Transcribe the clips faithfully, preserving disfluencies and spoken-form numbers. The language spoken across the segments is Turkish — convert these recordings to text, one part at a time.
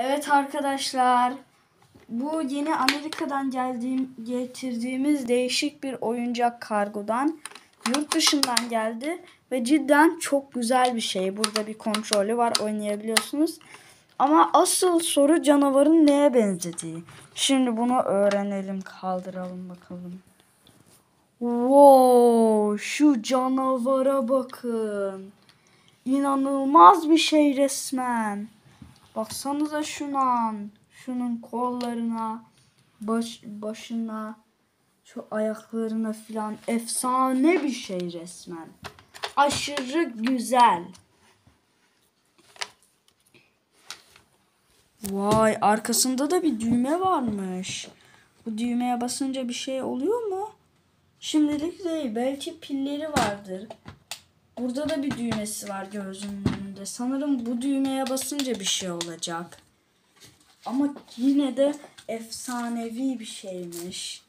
Evet arkadaşlar, bu yeni Amerika'dan geldiğim, getirdiğimiz değişik bir oyuncak kargodan yurt dışından geldi ve cidden çok güzel bir şey. Burada bir kontrolü var, oynayabiliyorsunuz. Ama asıl soru canavarın neye benzediği. Şimdi bunu öğrenelim, kaldıralım bakalım. Wow, şu canavara bakın. İnanılmaz bir şey resmen. Baksanıza şuna, şunun kollarına, baş, başına, şu ayaklarına filan, efsane bir şey resmen. Aşırı güzel. Vay, arkasında da bir düğme varmış. Bu düğmeye basınca bir şey oluyor mu? Şimdilik değil, belki pilleri vardır. Burada da bir düğmesi var gözümün önünde. Sanırım bu düğmeye basınca bir şey olacak. Ama yine de efsanevi bir şeymiş.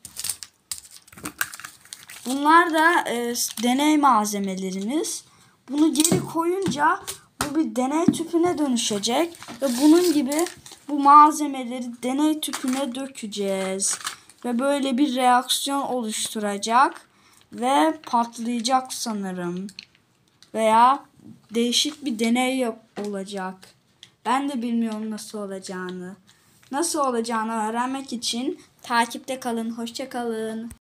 Bunlar da e, deney malzemelerimiz. Bunu geri koyunca bu bir deney tüpüne dönüşecek. Ve bunun gibi bu malzemeleri deney tüpüne dökeceğiz. Ve böyle bir reaksiyon oluşturacak. Ve patlayacak sanırım. Veya değişik bir deney olacak. Ben de bilmiyorum nasıl olacağını. Nasıl olacağını öğrenmek için takipte kalın. Hoşça kalın.